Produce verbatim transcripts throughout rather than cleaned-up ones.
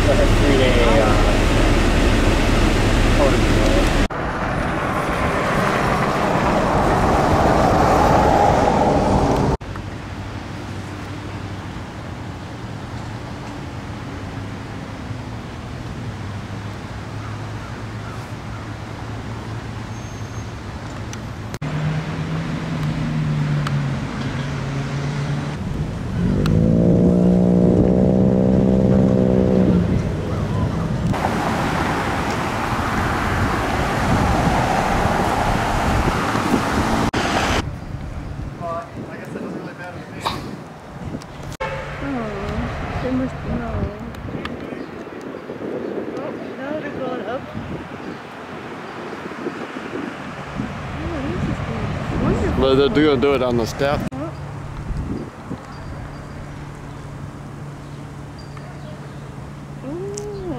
like a three-day uh, They must know. Oh, now they're going up. Oh, this is wonderful. Well, they're going to do it on the step. Oh. Oh.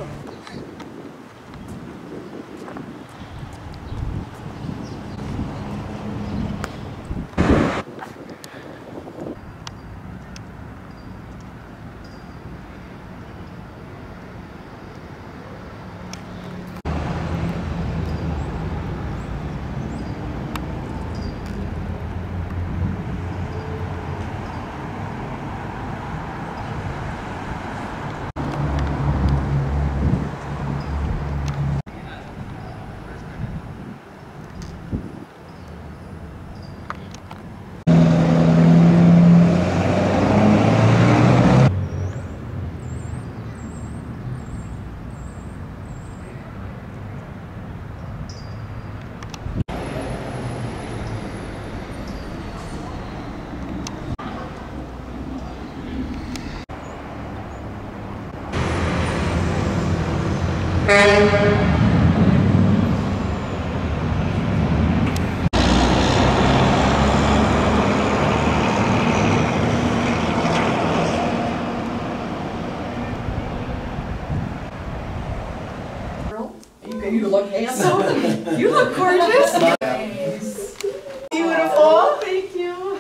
You look handsome. You look gorgeous. Nice. Beautiful. Thank you.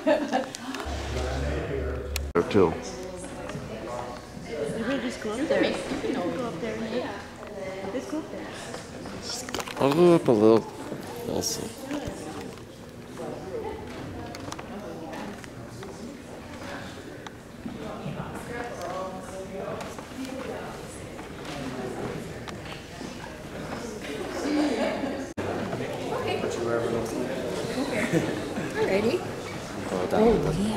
There too. Maybe just go up there. Go up there. Yeah. Just go up there. I'll go up a little. We'll see. Ready? Go down. Oh, yeah.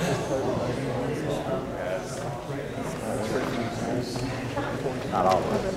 not all of it.